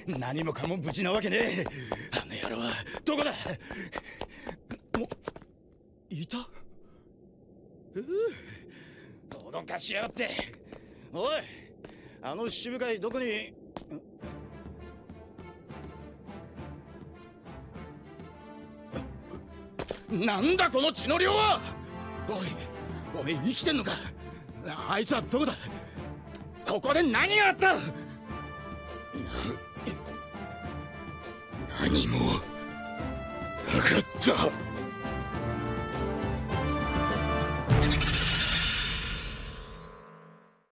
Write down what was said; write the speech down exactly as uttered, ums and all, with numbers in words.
何もかも無事なわけねえ。あの野郎はどこだ。もいた。うう脅かしやがって。おい、あの七部会どこに。なんだこの血の量は。おい、おめえ生きてんのか。あいつはどこだ。ここで何があった。な何もなかった。